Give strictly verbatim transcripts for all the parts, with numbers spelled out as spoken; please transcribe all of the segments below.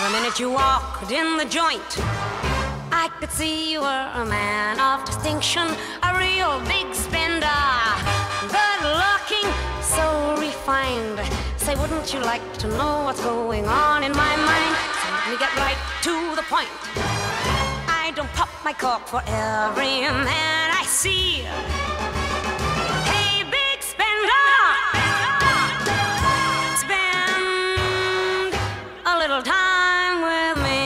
The minute you walked in the joint, I could see you were a man of distinction, a real big spender, good looking, so refined. Say, wouldn't you like to know what's going on in my mind? So let me get right to the point. I don't pop my cork for every man I see. Hey, big spender, spend a little time with me.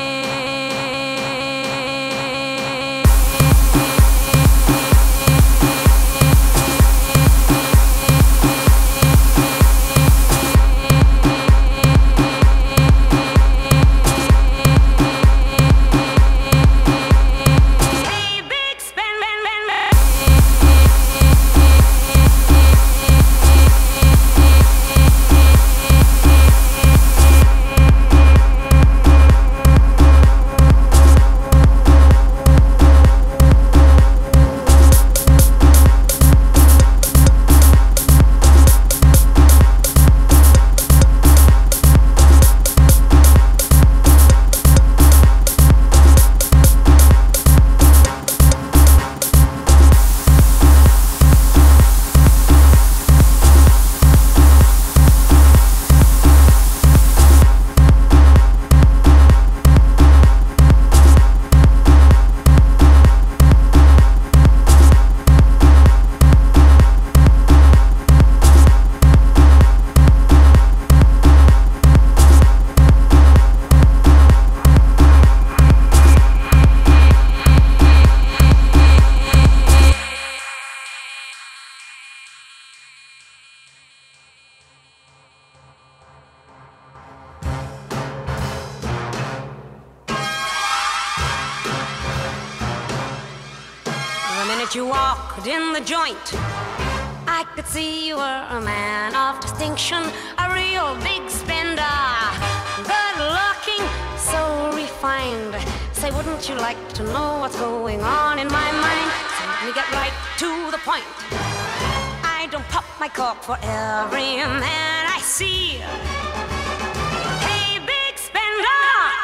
The minute you walked in the joint, I could see you were a man of distinction, a real big spender, good looking, so refined. Say, wouldn't you like to know what's going on in my mind? So let me get right to the point. I don't pop my cork for every man I see. Hey, big spender,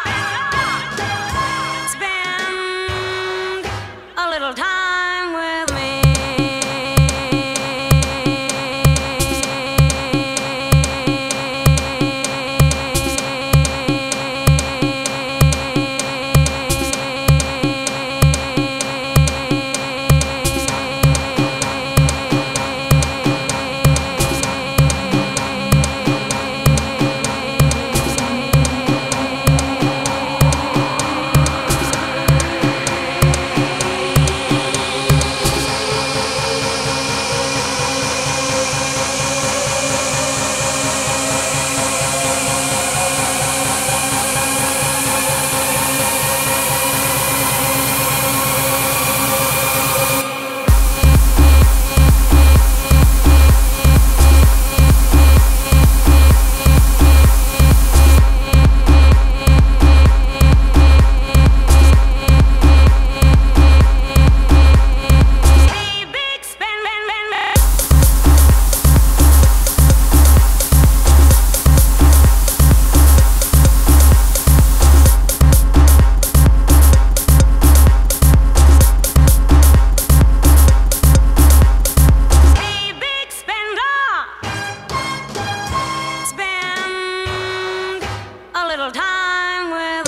spend a little time with me. Spend a little time with